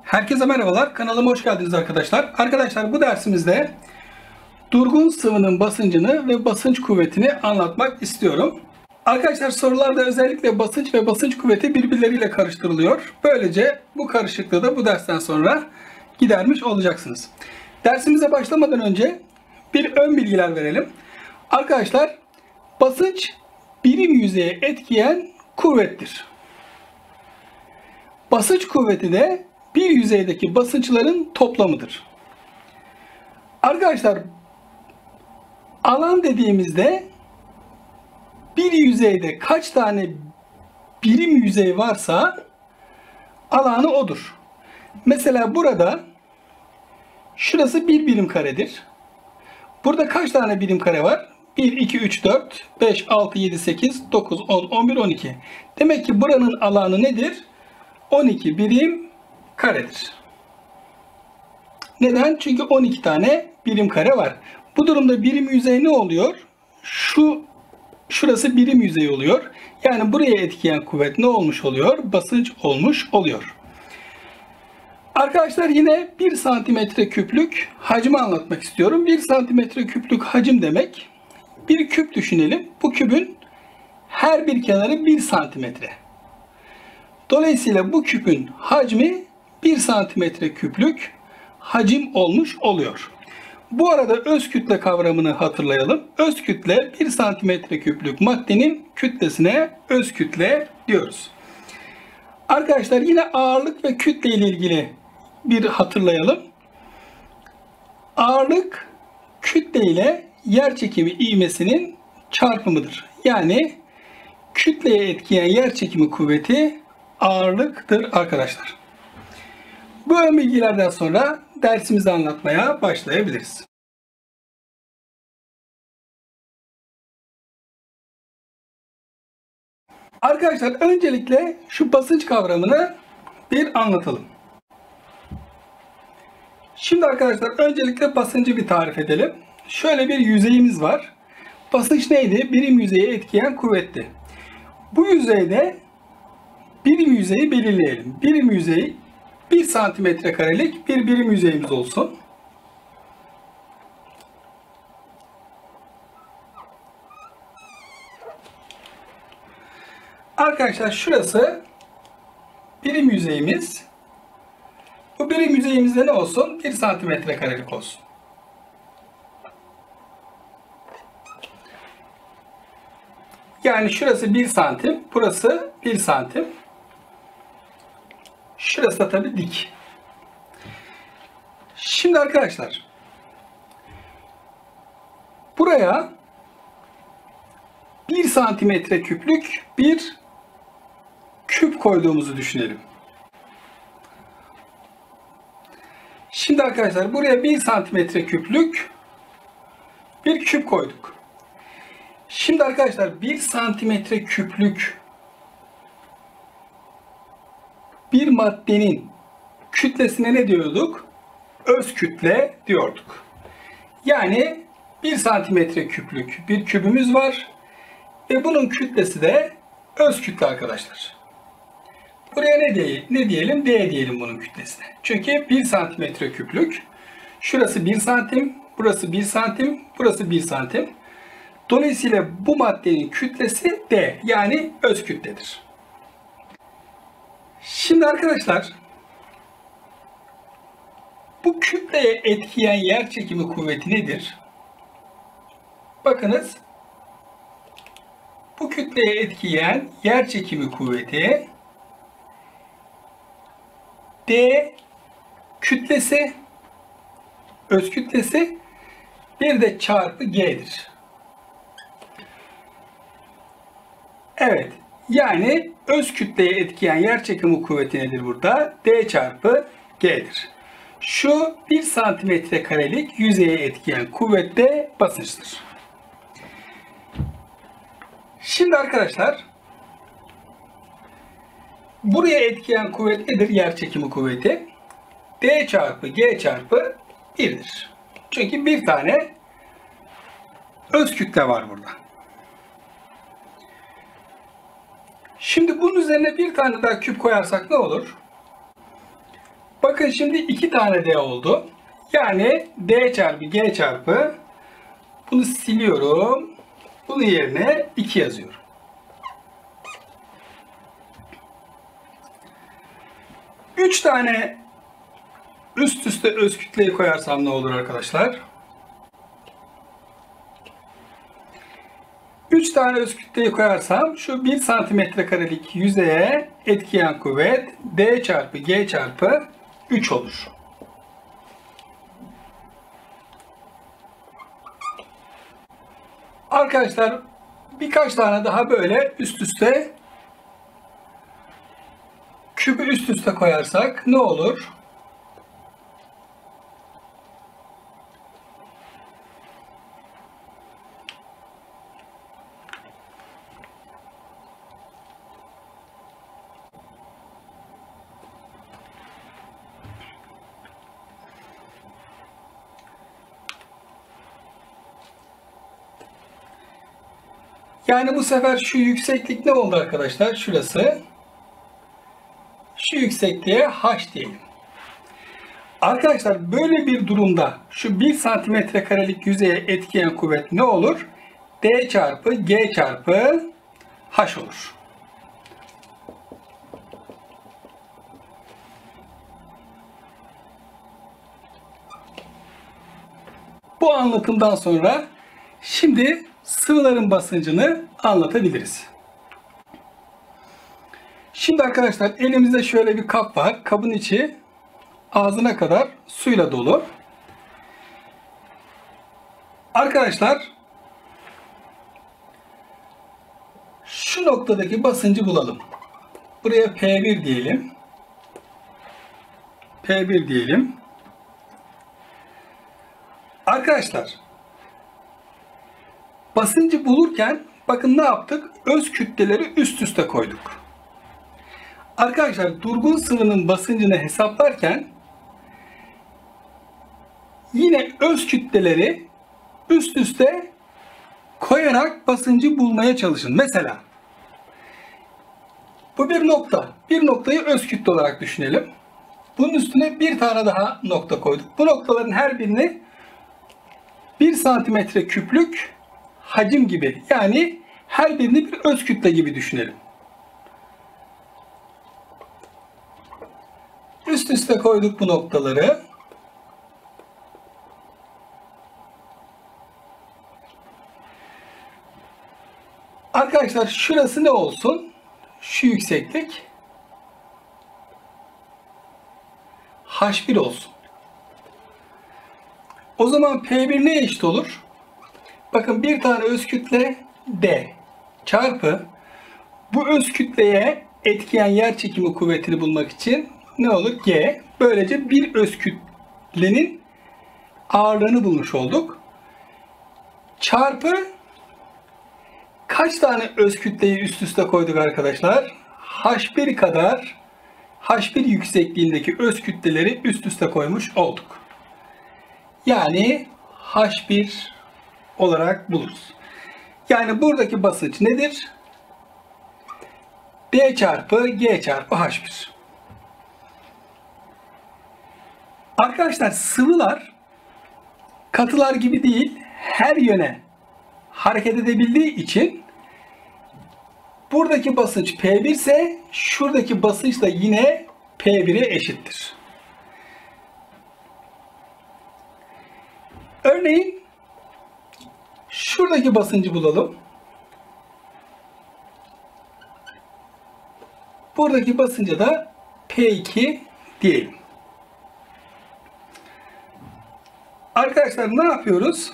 Herkese merhabalar. Kanalıma hoş geldiniz arkadaşlar. Arkadaşlar bu dersimizde durgun sıvının basıncını ve basınç kuvvetini anlatmak istiyorum. Arkadaşlar sorularda özellikle basınç ve basınç kuvveti birbirleriyle karıştırılıyor. Böylece bu karışıklığı da bu dersten sonra gidermiş olacaksınız. Dersimize başlamadan önce bir ön bilgiler verelim. Arkadaşlar basınç birim yüzeye etkileyen kuvvettir. Basınç kuvveti de bir yüzeydeki basınçların toplamıdır. Arkadaşlar alan dediğimizde bir yüzeyde kaç tane birim yüzey varsa alanı odur. Mesela burada şurası bir birim karedir. Burada kaç tane birim kare var? 1, 2, 3, 4, 5, 6, 7, 8, 9, 10, 11, 12. Demek ki buranın alanı nedir? 12 birim karedir. Neden? Çünkü 12 tane birim kare var. Bu durumda birim yüzey ne oluyor? Şurası birim yüzey oluyor. Yani buraya etkileyen kuvvet ne olmuş oluyor? Basınç olmuş oluyor. Arkadaşlar yine 1 santimetre küplük hacmi anlatmak istiyorum. 1 santimetre küplük hacim demek. Bir küp düşünelim. Bu küpün her bir kenarı 1 santimetre. Dolayısıyla bu küpün hacmi 1 santimetre küplük hacim olmuş oluyor. Bu arada öz kütle kavramını hatırlayalım. Öz kütle 1 santimetre küplük maddenin kütlesine öz kütle diyoruz. Arkadaşlar yine ağırlık ve kütle ile ilgili bir hatırlayalım. Ağırlık kütle ile yerçekimi ivmesinin çarpımıdır. Yani kütleye etkileyen yerçekimi kuvveti ağırlıktır arkadaşlar. Bu ön bilgilerden sonra dersimizi anlatmaya başlayabiliriz. Arkadaşlar öncelikle şu basınç kavramını bir anlatalım. Şimdi arkadaşlar öncelikle basıncı bir tarif edelim. Şöyle bir yüzeyimiz var. Basınç neydi? Birim yüzeye etkileyen kuvvetti. Bu yüzeyde birim yüzeyi belirleyelim. Birim yüzeyi 1 santimetre karelik bir birim yüzeyimiz olsun. Arkadaşlar şurası birim yüzeyimiz. Bu birim yüzeyimizde ne olsun? 1 santimetre karelik olsun. Yani şurası 1 santim, burası 1 santim. Şurası da tabii dik. Şimdi arkadaşlar buraya 1 santimetre küplük bir küp koyduğumuzu düşünelim. Şimdi arkadaşlar buraya 1 santimetre küplük bir küp koyduk. Şimdi arkadaşlar 1 santimetre küplük bir maddenin kütlesine ne diyorduk? Öz kütle diyorduk. Yani 1 santimetre küplük bir kübümüz var ve bunun kütlesi de öz kütle arkadaşlar. Buraya ne diyelim? D diyelim bunun kütlesine. Çünkü 1 santimetre küplük. Şurası 1 santim, burası 1 santim, burası 1 santim. Dolayısıyla bu maddenin kütlesi D, yani öz kütledir. Şimdi arkadaşlar bu kütleye etkileyen yerçekimi kuvveti nedir? Bakınız, bu kütleye etkileyen yerçekimi kuvveti D kütlesi, öz kütlesi, bir de çarpı G'dir. Evet, yani öz kütleye etkileyen yerçekimi kuvveti nedir burada? D çarpı G'dir. Şu 1 santimetre karelik yüzeye etkileyen kuvvet de basınçtır. Şimdi arkadaşlar buraya etkileyen kuvvet nedir? Yerçekimi kuvveti. D çarpı G çarpı 1'dir. Çünkü bir tane öz kütle var burada. Şimdi bunun üzerine bir tane daha küp koyarsak ne olur? Bakın Bakın şimdi 2 tane D oldu. Yani D çarpı G çarpı, bunu siliyorum. Bunun yerine 2 yazıyorum. Üç tane üst üste öz kütleyi koyarsam ne olur arkadaşlar? 3 tane öz kütleyi koyarsam şu 1 santimetre karelik yüzeye etkileyen kuvvet D çarpı G çarpı 3 olur. Arkadaşlar birkaç tane daha böyle üst üste, kübü üst üste koyarsak ne olur? Yani bu sefer şu yükseklik ne oldu arkadaşlar? Şurası. Şu yüksekliğe H diyelim. Arkadaşlar böyle bir durumda şu 1 santimetre karelik yüzeye etkileyen kuvvet ne olur? D çarpı G çarpı H olur. Bu anlatımdan sonra şimdi sıvıların basıncını anlatabiliriz. Şimdi arkadaşlar elimizde şöyle bir kap var. Kabın içi ağzına kadar suyla dolu. Arkadaşlar şu noktadaki basıncı bulalım. Buraya P1 diyelim. P1 diyelim. Arkadaşlar basıncı bulurken bakın ne yaptık? Öz kütleleri üst üste koyduk. Arkadaşlar durgun sıvının basıncını hesaplarken yine öz kütleleri üst üste koyarak basıncı bulmaya çalışın. Mesela bu bir nokta. Bir noktayı öz kütle olarak düşünelim. Bunun üstüne bir tane daha nokta koyduk. Bu noktaların her birini 1 santimetre küplük hacim gibi, yani her birini bir öz kütle gibi düşünelim. Üst üste koyduk bu noktaları. Arkadaşlar şurası ne olsun? Şu yükseklik H1 olsun. O zaman P1 neye eşit olur? Bakın bir tane öz kütle D çarpı bu öz kütleye etkileyen yer çekimi kuvvetini bulmak için ne olur? G. Böylece bir öz kütlenin ağırlığını bulmuş olduk. Çarpı kaç tane öz kütleyi üst üste koyduk arkadaşlar? H1 kadar H1 yüksekliğindeki öz kütleleri üst üste koymuş olduk. Yani H1 olarak buluruz. Yani buradaki basınç nedir? D çarpı G çarpı H1. Arkadaşlar sıvılar katılar gibi değil, her yöne hareket edebildiği için buradaki basınç P1 ise şuradaki basınç da yine P1'e eşittir. Örneğin şuradaki basıncı bulalım. Buradaki basınca da P2 diyelim. Arkadaşlar ne yapıyoruz?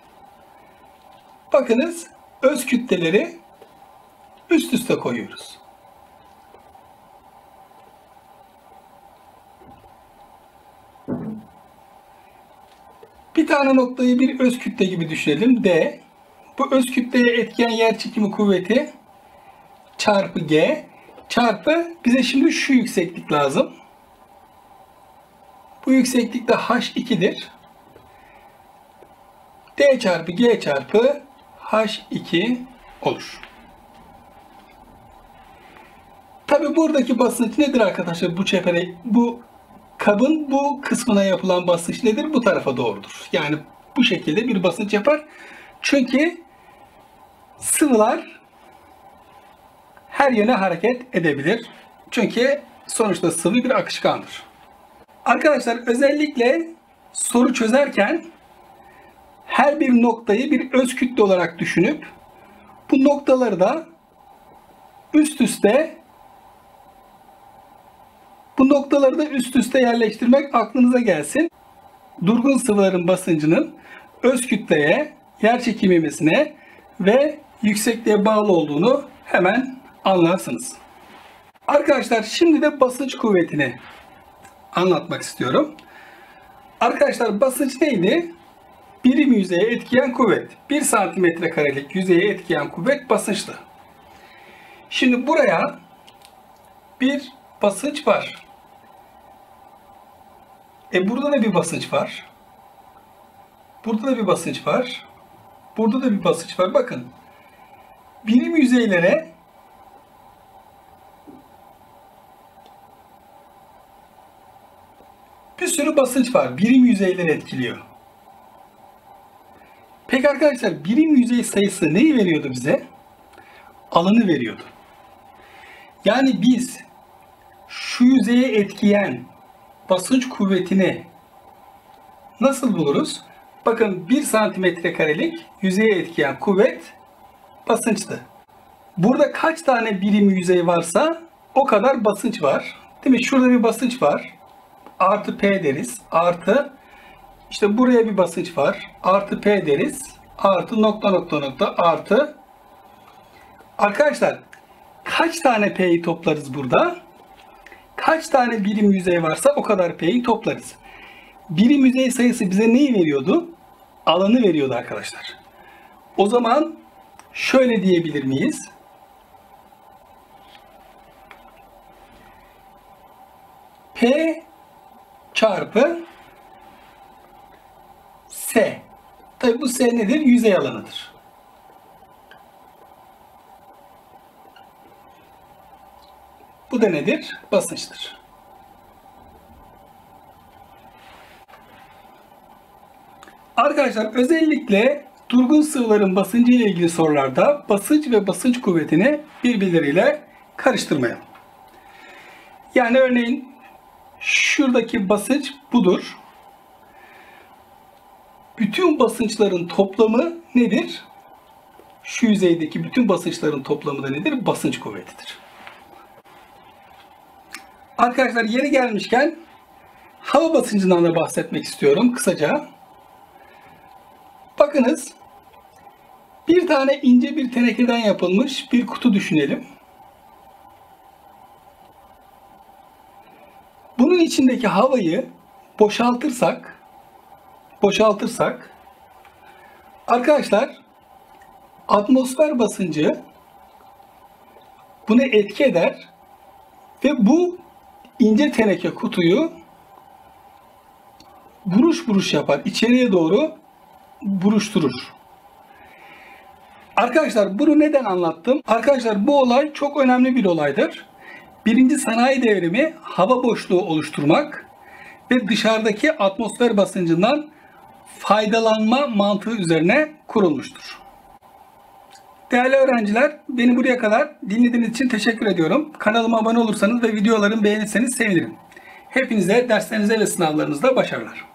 Bakınız öz kütleleri üst üste koyuyoruz. Bir tane noktayı bir öz kütle gibi düşünelim. D. Bu öz kütleye etkileyen yer çekimi kuvveti çarpı G çarpı bize şimdi şu yükseklik lazım. Bu yükseklik de H2'dir. D çarpı G çarpı H2 olur. Tabi buradaki basınç nedir arkadaşlar? Bu kabın bu kısmına yapılan basınç nedir? Bu tarafa doğrudur. Yani bu şekilde bir basınç yapar. Çünkü sıvılar her yöne hareket edebilir. Çünkü sonuçta sıvı bir akışkandır. Arkadaşlar özellikle soru çözerken her bir noktayı bir öz kütle olarak düşünüp bu noktaları da üst üste yerleştirmek aklınıza gelsin. Durgun sıvıların basıncının öz kütleye, yerçekim ivmesine ve yüksekliğe bağlı olduğunu hemen anlarsınız. Arkadaşlar şimdi de basınç kuvvetini anlatmak istiyorum. Arkadaşlar basınç neydi? Birim yüzeye etkileyen kuvvet. 1 santimetre karelik yüzeye etkileyen kuvvet basınçtı. Şimdi buraya bir basınç var. Burada da bir basınç var. Burada da bir basınç var. Burada da bir basınç var. Bakın. Birim yüzeylere bir sürü basınç var. Birim yüzeyleri etkiliyor. Peki arkadaşlar birim yüzey sayısı neyi veriyordu bize? Alanı veriyordu. Yani biz şu yüzeye etkileyen basınç kuvvetini nasıl buluruz? Bakın 1 santimetre karelik yüzeye etkileyen kuvvet basınçtı. Burada kaç tane birim yüzey varsa o kadar basınç var. Değil mi? Şurada bir basınç var. Artı P deriz. Artı işte buraya bir basınç var. Artı P deriz. Artı nokta artı. Arkadaşlar kaç tane P'yi toplarız burada? Kaç tane birim yüzey varsa o kadar P'yi toplarız. Birim yüzey sayısı bize neyi veriyordu? Alanı veriyordu arkadaşlar. O zaman şöyle diyebilir miyiz? P çarpı S. Tabi bu S nedir? Yüzey alanıdır. Bu da nedir? Basınçtır. Arkadaşlar özellikle durgun sıvıların basıncı ile ilgili sorularda basınç ve basınç kuvvetini birbirleriyle karıştırmayalım. Yani örneğin şuradaki basınç budur. Bütün basınçların toplamı nedir? Şu yüzeydeki bütün basınçların toplamı da nedir? Basınç kuvvetidir. Arkadaşlar yeri gelmişken hava basıncından da bahsetmek istiyorum kısaca. Bakınız bir tane ince bir tenekeden yapılmış bir kutu düşünelim. Bunun içindeki havayı boşaltırsak arkadaşlar atmosfer basıncı buna etki eder ve bu ince teneke kutuyu buruş buruş yapar. İçeriye doğru buruşturur. Arkadaşlar bunu neden anlattım? Arkadaşlar bu olay çok önemli bir olaydır. Birinci sanayi devrimi hava boşluğu oluşturmak ve dışarıdaki atmosfer basıncından faydalanma mantığı üzerine kurulmuştur. Değerli öğrenciler, beni buraya kadar dinlediğiniz için teşekkür ediyorum. Kanalıma abone olursanız ve videolarımı beğenirseniz sevinirim. Hepinize derslerinize ve sınavlarınızda başarılar.